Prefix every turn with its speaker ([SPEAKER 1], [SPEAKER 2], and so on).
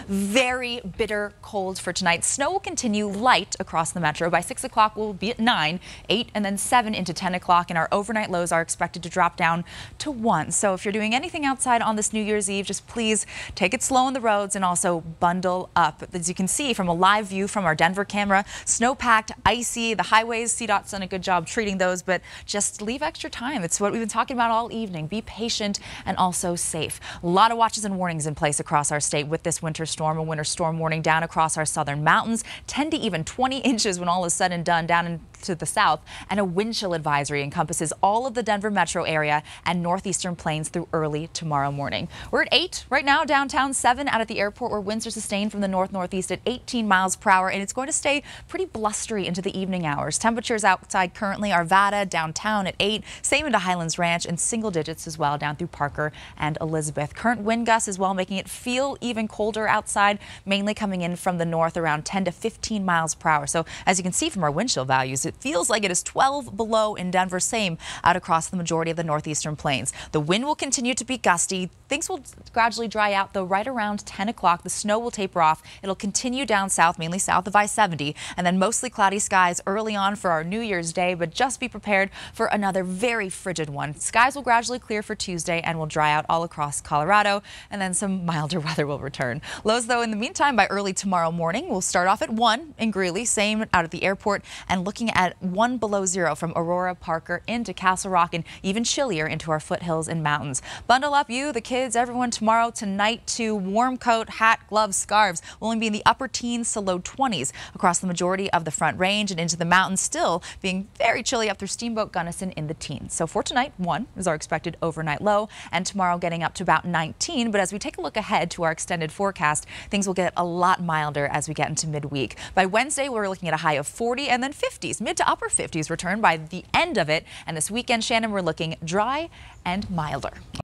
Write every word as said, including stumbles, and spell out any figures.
[SPEAKER 1] Very bitter cold for tonight. Snow will continue light across the metro. By six o'clock, we'll be at nine, eight, and then seven into ten o'clock. And our overnight lows are expected to drop down to one. So if you're doing anything outside on this New Year's Eve, just please take it slow on the roads and also bundle up. As you can see from a live view from our Denver camera, snow-packed, icy. The highways, C DOT's done a good job treating those, but just leave extra time. It's what we've been talking about all evening. Be patient and also safe. A lot of watches and warnings in place across our state with this winter storm. A winter storm warning down across our southern mountains, ten to even twenty inches when all is said and done down into the south, and a wind chill advisory encompasses all of the Denver metro area and northeastern plains through early tomorrow morning. We're at eight right now downtown, seven out at the airport, where winds are sustained from the north northeast at eighteen miles per hour, and it's going to stay pretty blustery into the evening hours. Temperatures outside currently Arvada downtown at eight, same into Highlands Ranch, and single digits as well down through Parker and Elizabeth. Current wind gusts as well, making it feel even colder outside, mainly coming in from the north around ten to fifteen miles per hour. So as you can see from our wind chill values, it feels like it is twelve below in Denver, same out across the majority of the northeastern plains. The wind will continue to be gusty. Things will gradually dry out, though right around ten o'clock the snow will taper off. It'll continue down south, mainly south of I seventy, and then mostly cloudy skies early on for our New Year's Day, but just be prepared for another very frigid one. Skies will gradually clear for Tuesday and will dry out all across Colorado, and then some milder weather will return. Lows, though, in the meantime, by early tomorrow morning, we'll start off at one in Greeley, same out at the airport, and looking at one below zero from Aurora, Parker into Castle Rock, and even chillier into our foothills and mountains. Bundle up, you, the kids, everyone, tomorrow, tonight, to warm coat, hat, gloves, scarves. We'll only be in the upper teens to low twenties across the majority of the Front Range and into the mountains, still being very chilly up through Steamboat, Gunnison in the teens. So for tonight, one is our expected overnight low, and tomorrow getting up to about nineteen. But as we take a look ahead to our extended forecast, things will get a lot milder as we get into midweek. By Wednesday, we're looking at a high of forty, and then fifties, mid to upper fifties return by the end of it. And this weekend, Shannon, we're looking dry and milder.